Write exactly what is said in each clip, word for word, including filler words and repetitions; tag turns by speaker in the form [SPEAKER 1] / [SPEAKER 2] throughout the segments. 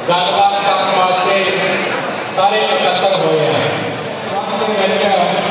[SPEAKER 1] ਗੱਲਬਾਤ ਕਰਨ ਵਾਸਤੇ ਸਾਰੇ ਇਕੱਤਰ ਹੋਏ ਆ। ਸਬੰਧ ਦੇ ਵਿੱਚ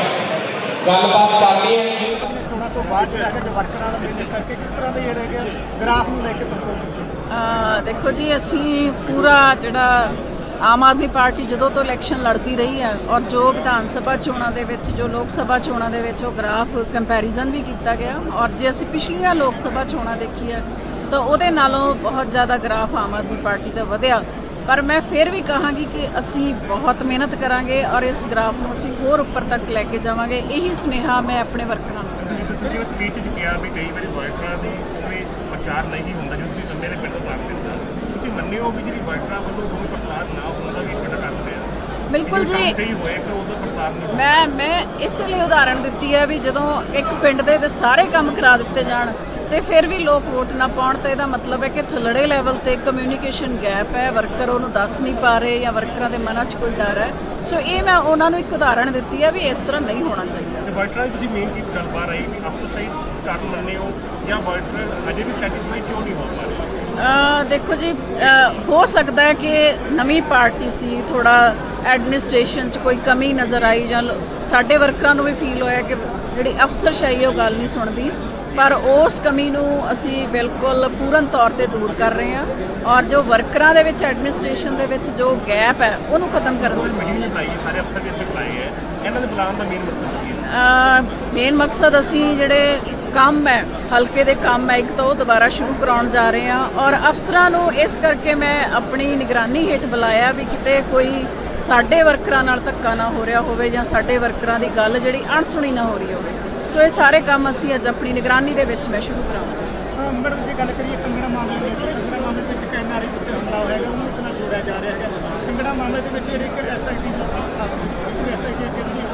[SPEAKER 1] ਗੱਲਬਾਤ ਕਰਨੀ ਹੈ।
[SPEAKER 2] ਚੋਣਾਂ ਤੋਂ ਬਾਅਦ ਜਿਹੜਾ ਹੈਗਾ ਕਿ ਵਰਕਰਾਂ ਨਾਲ ਮੇਲ ਕਰਕੇ ਕਿਸ ਤਰ੍ਹਾਂ ਦੇ ਜਿਹੜੇ ਹੈਗੇ ਗ੍ਰਾਫ ਨੂੰ ਲੈ ਕੇ ਪਰਫੋਰਮ
[SPEAKER 3] ਦੇਖੋ ਜੀ, ਅਸੀਂ ਪੂਰਾ ਜਿਹੜਾ ਆਮ ਆਦਮੀ ਪਾਰਟੀ ਜਦੋਂ ਤੋਂ ਇਲੈਕਸ਼ਨ ਲੜਦੀ ਰਹੀ ਹੈ ਔਰ ਜੋ ਵਿਧਾਨ ਸਭਾ ਚੋਣਾਂ ਦੇ ਵਿੱਚ ਜੋ ਲੋਕ ਸਭਾ ਚੋਣਾਂ ਦੇ ਵਿੱਚ ਉਹ ਗ੍ਰਾਫ ਕੰਪੈਰੀਜ਼ਨ ਵੀ ਕੀਤਾ ਗਿਆ ਔਰ ਜੇ ਅਸੀਂ ਪਿਛਲੀਆਂ ਲੋਕ ਸਭਾ ਚੋਣਾਂ ਦੇਖੀ ਹੈ ਤਾਂ ਉਹਦੇ ਨਾਲੋਂ ਬਹੁਤ ਜ਼ਿਆਦਾ ਗ੍ਰਾਫ ਆਮ ਆਦਮੀ ਪਾਰਟੀ ਦਾ ਵਧਿਆ। ਪਰ ਮੈਂ ਫਿਰ ਵੀ ਕਹਾਂਗੀ ਕਿ ਅਸੀਂ ਬਹੁਤ ਮਿਹਨਤ ਕਰਾਂਗੇ ਔਰ ਇਸ ਗ੍ਰਾਫ ਨੂੰ ਅਸੀਂ ਹੋਰ ਉੱਪਰ ਤੱਕ ਲੈ ਕੇ ਜਾਵਾਂਗੇ। ਇਹੀ ਸੁਨੇਹਾ ਮੈਂ ਆਪਣੇ ਵਰਕਰਾਂ ਨੂੰ
[SPEAKER 2] ਜੋ ਸਪੀਚ 'ਚ ਕਿਹਾ ਵੀ ਕਈ ਵਾਰੀ ਵਰਕਰਾਂ ਦੀ ਕੋਈ ਪ੍ਰਚਾਰ ਨਹੀਂ ਹੁੰਦਾ, ਜਿਵੇਂ ਤੁਸੀਂ ਸਮੇਂ ਦੇ ਪਿੰਡ ਤੋਂ ਬਾਹਰ ਦਿੱਤਾ, ਤੁਸੀਂ ਮੰਨਿਓ ਵੀ ਜਿਹੜੀ ਵਰਕਰਾਂ ਵੱਲੋਂ ਕੋਈ ਪ੍ਰਸਾਰ ਨਾ ਹੋਣ ਦਾ ਵੀ ਵੱਡਾ ਕਰਦੇ ਆ। ਬਿਲਕੁਲ ਜੀ, ਕਈ ਹੋਏ ਕਿ ਉਦੋਂ ਪ੍ਰਸਾਰ ਨਹੀਂ। ਮੈਂ ਮੈਂ ਇਸੇ ਲਈ ਉਦਾਹਰਣ ਦਿੱਤੀ ਹੈ ਵੀ ਜਦੋਂ ਇੱਕ ਪਿੰਡ ਦੇ ਸਾਰੇ ਕੰਮ ਕਰਾ ਦਿੱਤੇ ਜਾਣ ਤੇ ਫਿਰ ਵੀ ਲੋਕ ਵੋਟ ਨਾ ਪਾਉਣ ਤਾਂ ਇਹਦਾ ਮਤਲਬ ਹੈ ਕਿ ਥੱਲੜੇ ਲੈਵਲ ਤੇ ਕਮਿਊਨੀਕੇਸ਼ਨ ਗੈਪ ਹੈ, ਵਰਕਰ ਉਹਨੂੰ ਦੱਸ ਨਹੀਂ ਪਾ ਰਹੇ ਜਾਂ ਵਰਕਰਾਂ ਦੇ ਮਨਾਂ 'ਚ ਕੋਈ ਡਰ ਹੈ। ਸੋ ਇਹ ਮੈਂ ਉਹਨਾਂ ਨੂੰ ਇੱਕ ਉਦਾਹਰਣ ਦਿੱਤੀ ਹੈ ਵੀ ਇਸ ਤਰ੍ਹਾਂ ਨਹੀਂ ਹੋਣਾ ਚਾਹੀਦਾ। ਵਰਕਰਾਂ ਦੀ ਤੁਸੀਂ ਮੇਨ ਕੀ ਗੱਲ ਪਾ ਰਹੀ ਵੀ ਅਫਸਰਸ਼ਾਹੀ ਘੱਟ ਮੰਨੇ ਹੋ ਜਾਂ ਵਰਕਰ ਅਜੇ ਵੀ ਸੈਟੀਸਫਾਈਡ ਕਿਉਂ ਨਹੀਂ ਹੋ ਪਾ ਰਹੇ?
[SPEAKER 3] ਦੇਖੋ ਜੀ, ਹੋ ਸਕਦਾ ਹੈ ਕਿ ਨਵੀਂ ਪਾਰਟੀ ਸੀ, ਥੋੜਾ ਐਡਮਿਨਿਸਟ੍ਰੇਸ਼ਨ 'ਚ ਕੋਈ ਕਮੀ ਨਜ਼ਰ ਆਈ ਜਾਂ ਸਾਡੇ ਵਰਕਰਾਂ ਨੂੰ ਵੀ ਫੀਲ ਹੋਇਆ ਕਿ ਜਿਹੜੀ ਅਫਸਰਸ਼ਾਹੀ ਉਹ ਗੱਲ ਨਹੀਂ ਸੁਣਦੀ, ਪਰ ਉਸ ਕਮੀ ਨੂੰ ਅਸੀਂ ਬਿਲਕੁਲ ਪੂਰਨ ਤੌਰ ਤੇ ਦੂਰ ਕਰ ਰਹੇ ਹਾਂ ਔਰ ਜੋ ਵਰਕਰਾਂ ਦੇ ਵਿੱਚ ਐਡਮਿਨਿਸਟ੍ਰੇਸ਼ਨ ਦੇ ਵਿੱਚ ਜੋ ਗੈਪ ਹੈ ਉਹਨੂੰ ਖਤਮ ਕਰਨ ਦੀ ਕੋਸ਼ਿਸ਼।
[SPEAKER 2] ਸਾਰੇ ਅਫਸਰ ਇੱਥੇ ਬੁਲਾਏ ਹੈ, ਇਹਨਾਂ ਦੇ ਬੁਲਾਉਣ ਦਾ ਮੇਨ ਮਕਸਦ ਕੀ ਹੈ?
[SPEAKER 3] ਮੇਨ ਮਕਸਦ ਅਸੀਂ ਜਿਹੜੇ ਕੰਮ ਹੈ ਹਲਕੇ ਦੇ ਕੰਮ ਹੈ ਇੱਕ ਤਾਂ ਉਹ ਦੁਬਾਰਾ ਸ਼ੁਰੂ ਕਰਾਉਣ ਜਾ ਰਹੇ ਹਾਂ ਔਰ ਅਫਸਰਾਂ ਨੂੰ ਇਸ ਕਰਕੇ ਮੈਂ ਆਪਣੀ ਨਿਗਰਾਨੀ ਹੇਠ ਬੁਲਾਇਆ ਵੀ ਕਿਤੇ ਕੋਈ ਸਾਡੇ ਵਰਕਰਾਂ ਨਾਲ ਧੱਕਾ ਨਾ ਹੋ ਰਿਹਾ ਹੋਵੇ ਜਾਂ ਸਾਡੇ ਵਰਕਰਾਂ ਦੀ ਗੱਲ ਜਿਹੜੀ ਅਣਸੁਣੀ ਨਾ ਹੋ ਰਹੀ ਹੋਵੇ। ਸੋ ਇਹ ਸਾਰੇ ਕੰਮ ਅਸੀਂ ਅੱਜ ਆਪਣੀ ਨਿਗਰਾਨੀ ਦੇ ਵਿੱਚ ਮੈਂ ਸ਼ੁਰੂ ਕਰਾਂਗਾ।
[SPEAKER 2] ਮੈਡਮ ਜੇ ਗੱਲ ਕਰੀਏ ਕੰਗਣਾ ਮਾਮਲੇ ਦੀ, ਕੰਗਣਾ ਮਾਮਲੇ ਵਿੱਚ ਇੱਕ ਐਨ ਆਰ ਆਈ ਉੱਤੇ ਹਮਲਾ ਹੋਇਆ ਹੈਗਾ, ਉਹਨੂੰ ਇਸ ਨਾਲ ਜੋੜਿਆ ਜਾ ਰਿਹਾ ਹੈਗਾ। ਕੰਗਣਾ ਮਾਮਲੇ ਦੇ ਵਿੱਚ ਜਿਹੜੀ ਇੱਕ ਐਸ ਆਈ ਟੀ ਸਾਥ ਦਿੱਤੀ ਐਸ ਆਈ ਟੀ ਅੱਗੇ ਦੀ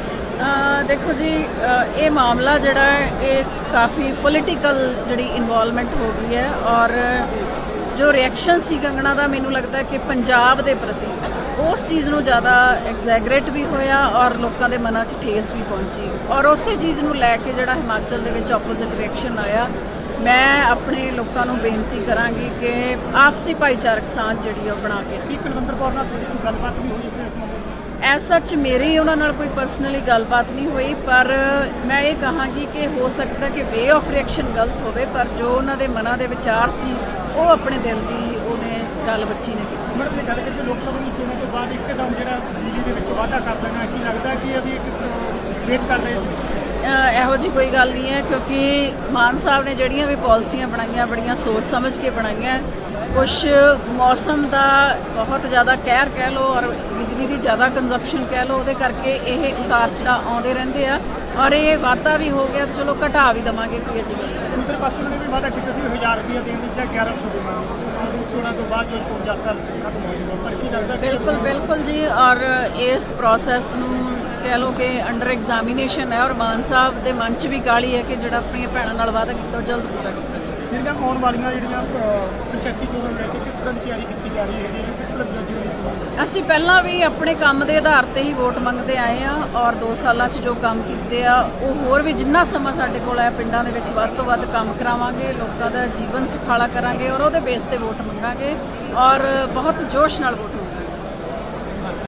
[SPEAKER 3] ਦੇਖੋ ਜੀ, ਇਹ ਮਾਮਲਾ ਜਿਹੜਾ ਹੈ ਇਹ ਕਾਫੀ ਪੋਲੀਟੀਕਲ ਜਿਹੜੀ ਇਨਵੋਲਵਮੈਂਟ ਹੋ ਗਈ ਹੈ ਔਰ ਜੋ ਰਿਐਕਸ਼ਨ ਸੀ ਕੰਗਣਾ ਦਾ ਮੈਨੂੰ ਲੱਗਦਾ ਕਿ ਪੰਜਾਬ ਦੇ ਪ੍ਰਤੀ ਉਸ ਚੀਜ਼ ਨੂੰ ਜ਼ਿਆਦਾ ਐਗਜ਼ੈਗਰੇਟ ਵੀ ਹੋਇਆ ਔਰ ਲੋਕਾਂ ਦੇ ਮਨਾਂ 'ਚ ਠੇਸ ਵੀ ਪਹੁੰਚੀ ਔਰ ਉਸੇ ਚੀਜ਼ ਨੂੰ ਲੈ ਕੇ ਜਿਹੜਾ ਹਿਮਾਚਲ ਦੇ ਵਿੱਚ ਆਪੋਜ਼ਿਟ ਰਿਐਕਸ਼ਨ ਆਇਆ। ਮੈਂ ਆਪਣੇ ਲੋਕਾਂ ਨੂੰ ਬੇਨਤੀ ਕਰਾਂਗੀ ਕਿ ਆਪਸੀ ਭਾਈਚਾਰਕ ਸਾਂਝ ਜਿਹੜੀ ਉਹ ਬਣਾ ਕੇ।
[SPEAKER 2] ਕੀ ਕੁਲਵਿੰਦਰ ਕੌਰ ਨਾਲ ਤੁਹਾਡੀ ਕੋਈ ਗੱਲਬਾਤ ਵੀ ਹੋਈ ਇਸ ਮਾਮਲੇ?
[SPEAKER 3] ਐਸ ਸੱਚ ਮੇਰੀ ਉਹਨਾਂ ਨਾਲ ਕੋਈ ਪਰਸਨਲੀ ਗੱਲਬਾਤ ਨਹੀਂ ਹੋਈ, ਪਰ ਮੈਂ ਇਹ ਕਹਾਂਗੀ ਕਿ ਹੋ ਸਕਦਾ ਕਿ ਵੇ ਆਫ ਰਿਐਕਸ਼ਨ ਗਲਤ ਹੋਵੇ ਪਰ ਜੋ ਉਹਨਾਂ ਦੇ ਮਨਾਂ ਦੇ ਵਿਚਾਰ ਸੀ ਉਹ ਆਪਣੇ ਦਿਲ ਦੀ ਉਹਨੇ ਗੱਲ ਬੱਚੀ ਨੇ ਕੀਤੀ।
[SPEAKER 2] ਮੈਡਮ ਇਹ ਗੱਲ ਕਰੀਏ ਲੋਕ ਸਭਾ ਦੀ ਚੋਣਾਂ ਤੋਂ ਬਾਅਦ ਇੱਕਦਮ ਜਿਹੜਾ ਬਿਜਲੀ ਦੇ ਵਿੱਚ ਵਾਧਾ ਕਰ ਦੇਣਾ, ਕੀ ਲੱਗਦਾ ਕਿ ਅਭੀ ਇੱਕ ਵੇਟ ਕਰ ਰਹੇ ਸੀ?
[SPEAKER 3] ਇਹੋ ਜਿਹੀ ਕੋਈ ਗੱਲ ਨਹੀਂ ਹੈ ਕਿਉਂਕਿ ਮਾਨ ਸਾਹਿਬ ਨੇ ਜਿਹੜੀਆਂ ਵੀ ਪਾਲਿਸੀਆਂ ਬਣਾਈਆਂ ਬੜੀਆਂ ਸੋਚ ਸਮਝ ਕੇ ਬਣਾਈਆਂ। ਕੁਛ ਮੌਸਮ ਦਾ ਬਹੁਤ ਜ਼ਿਆਦਾ ਕਹਿਰ ਕਹਿ ਲਓ ਔਰ ਬਿਜਲੀ ਦੀ ਜ਼ਿਆਦਾ ਕੰਜ਼ੰਪਸ਼ਨ ਕਹਿ ਲਓ, ਉਹਦੇ ਕਰਕੇ ਇਹ ਉਤਾਰ ਚੜ੍ਹਾਅ ਆਉਂਦੇ ਰਹਿੰਦੇ ਆ ਔਰ ਇਹ ਵਾਧਾ ਵੀ ਹੋ ਗਿਆ ਤਾਂ ਚਲੋ ਘਟਾ ਵੀ ਦੇਵਾਂਗੇ, ਕੋਈ ਐਡੀ ਗੱਲ ਨਹੀਂ।
[SPEAKER 2] ਦੂਸਰੇ ਪਾਸੇ ਉਹਨਾਂ ਨੇ ਵੀ ਵਾਅਦਾ ਕੀਤਾ ਸੀ ਹਜ਼ਾਰ ਰੁਪਈਆ ਦੇਣ ਦੀ ਜਾਂ ਗਿਆਰਾਂ ਸੌ ਦੇਵਾਂਗੇ ਚੋਣਾਂ ਤੋਂ ਬਾਅਦ ਜੋ ਚੋਣ ਜਾਬਤਾ ਖਤਮ ਹੋ ਜਾਊਗਾ, ਪਰ ਕੀ ਲੱਗਦਾ?
[SPEAKER 3] ਬਿਲਕੁਲ ਬਿਲਕੁਲ ਜੀ, ਔਰ ਇਸ ਪ੍ਰੋਸੈਸ ਨੂੰ ਕਹਿ ਲਓ ਕਿ ਅੰਡਰ ਐਗਜ਼ਾਮੀਨੇਸ਼ਨ ਹੈ ਔਰ ਮਾਨ ਸਾਹਿਬ ਦੇ ਮਨ 'ਚ ਵੀ ਕਾਹਲੀ ਹੈ ਕਿ ਜਿਹੜਾ ਆਪਣੀਆਂ ਭੈਣਾਂ ਨਾਲ ਵਾਅਦਾ ਕੀਤਾ ਉਹ ਜਲਦ ਪੂਰਾ ਕੀਤਾ ਜਾਵੇ।
[SPEAKER 2] ਜਿਹੜੀਆਂ ਆਉਣ ਵਾਲੀਆਂ ਜਿਹੜੀਆਂ ਪੰਚਾਇਤੀ ਚੋਣਾਂ ਨੂੰ ਲੈ ਕੇ ਕਿਸ ਤਰ੍ਹਾਂ ਦੀ ਤਿਆਰੀ ਕੀਤੀ ਜਾ ਰਹੀ ਹੈ, ਕਿਸ ਤਰ੍ਹਾਂ ਜੱਜ ਹੋਣੀ?
[SPEAKER 3] ਅਸੀਂ ਪਹਿਲਾਂ ਵੀ ਆਪਣੇ ਕੰਮ ਦੇ ਆਧਾਰ ਤੇ ਹੀ ਵੋਟ ਮੰਗਦੇ ਆਏ ਆ ਔਰ ਦੋ ਸਾਲਾਂ 'ਚ ਜੋ ਕੰਮ ਕੀਤੇ ਆ ਉਹ ਹੋਰ ਵੀ ਜਿੰਨਾ ਸਮਾਂ ਸਾਡੇ ਕੋਲ ਹੈ ਪਿੰਡਾਂ ਦੇ ਵਿੱਚ ਵੱਧ ਤੋਂ ਵੱਧ ਕੰਮ ਕਰਾਵਾਂਗੇ, ਲੋਕਾਂ ਦਾ ਜੀਵਨ ਸੁਖਾਲਾ ਕਰਾਂਗੇ ਔਰ ਉਹਦੇ ਬੇਸ ਤੇ ਵੋਟ ਮੰਗਾਂਗੇ ਔਰ ਬਹੁਤ ਜੋਸ਼ ਨਾਲ ਵੋਟ ਮੰਗਾਂਗੇ।